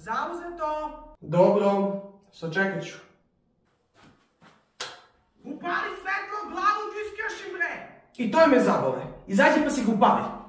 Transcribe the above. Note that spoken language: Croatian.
Zauzeto. Dobro, sačekat ću. Upali svetlo, glavu ti iskjošim bre. I to me zabole. Izađi pa si ga upali.